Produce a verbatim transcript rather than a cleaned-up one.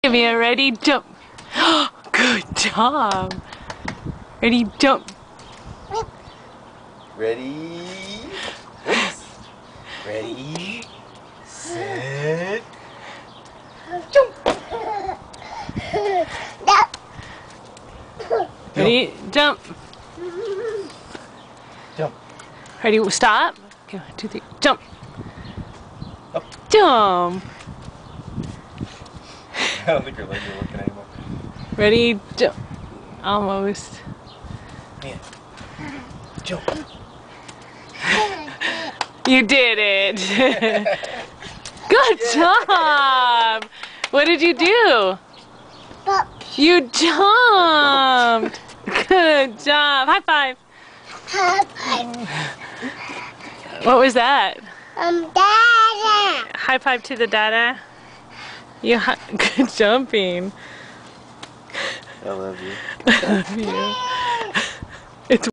Give me a ready, jump. Good job. Ready, jump. Ready. Oops. Ready. Set. Jump. Ready, jump. Jump. Ready, stop. Okay, one, two, three, jump. Up. Jump. I don't think your legs are working anymore. Ready, jump. Almost. Yeah. Jump. You did it. Good job. What did you do? You jumped. Good job. High five. What was that? Um, Dada. High five to the dada. You hi good jumping. I love you. I love you.